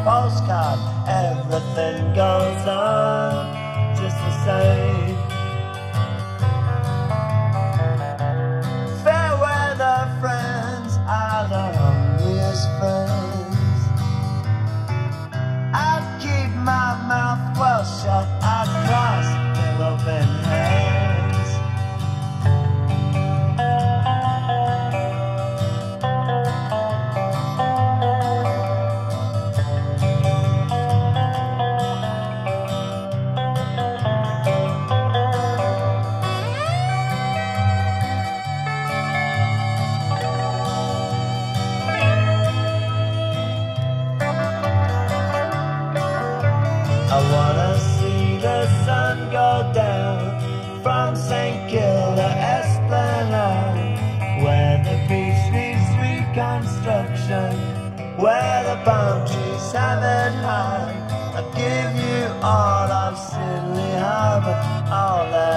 postcard. Everything goes on just the same. Fair weather friends are the hungriest friends. I keep my mouth well shut, I cross with open hands. I wanna see the sun go down from St. Kilda Esplanade, where the beach needs reconstruction, where the palm trees have it high. I'll give you all of Sydney Harbour, all that